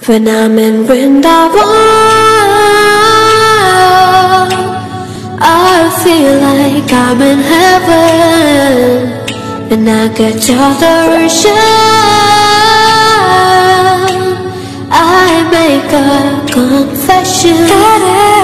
When I'm in Vrindavan, I feel like I'm in heaven. When I get your darshan, I make a confession.